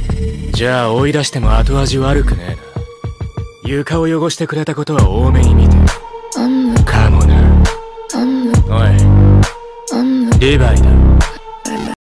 じゃあ追い出しても後味悪くねえな。床を汚してくれたことは多めに見て。かもな。おいリヴァイだ。